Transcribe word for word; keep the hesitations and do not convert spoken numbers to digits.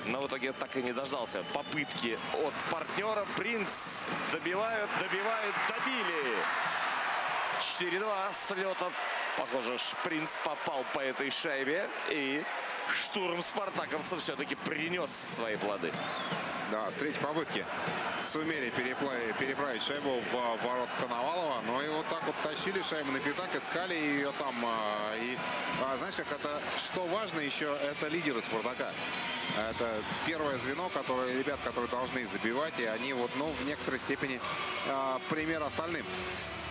но в итоге так и не дождался попытки от партнера. Принц добивают, добивают, добили. четыре-два с лета. Похоже, Принц попал по этой шайбе. И штурм спартаковцев все-таки принес свои плоды. Да, с третьей попытки сумели переправить шайбу в ворот Коновалова. Но и вот так вот тащили шайбу на пятак, искали ее там. И знаешь, как это, что важно еще, это лидеры Спартака. Это первое звено, которые, ребят, которые должны забивать. И они вот, ну, в некоторой степени пример остальным.